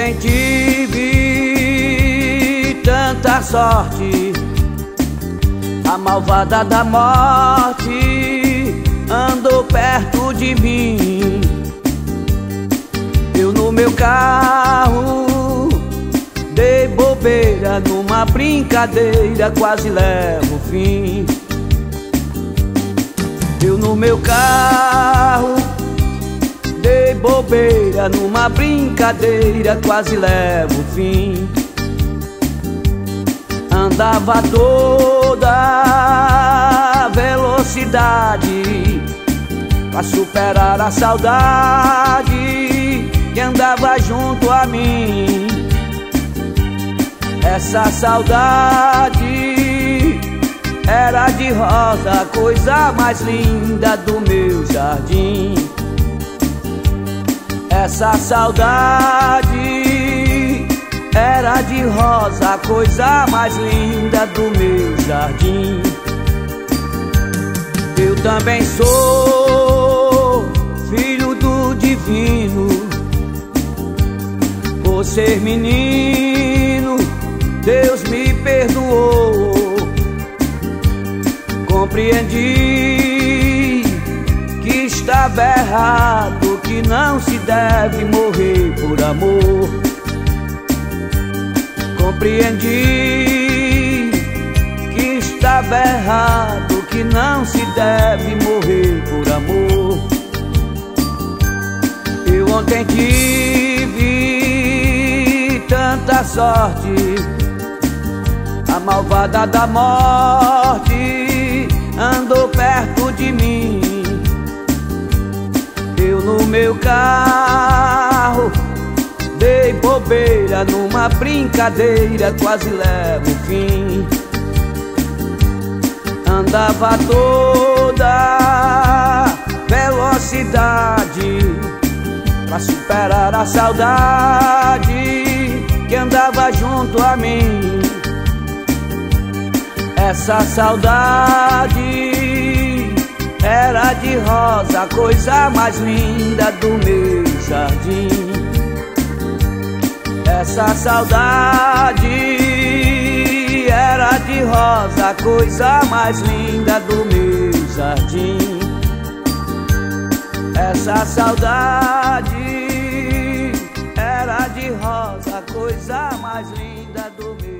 ontem tive tanta sorte, a malvada da morte andou perto de mim. Eu no meu carro dei bobeira, numa brincadeira quase levo o fim. Eu no meu carro dei bobeira, numa brincadeira quase levo o fim. Andava a toda velocidade pra superar a saudade que andava junto a mim. Essa saudade era de rosa, a coisa mais linda do meu jardim. Essa saudade era de rosa, a coisa mais linda do meu jardim. Eu também sou filho do divino, por ser menino Deus me perdoou. Compreendi que estava errado, que não se deve morrer por amor. Compreendi que estava errado, que não se deve morrer por amor. Eu ontem tive tanta sorte, a malvada da morte andou perto de mim. Eu no meu carro dei bobeira, numa brincadeira quase levo o fim. Andava a toda velocidade pra superar a saudade que andava junto a mim. Essa saudade era de rosa, a coisa mais linda do meu jardim. Essa saudade era de rosa, a coisa mais linda do meu jardim. Essa saudade era de rosa, a coisa mais linda do meu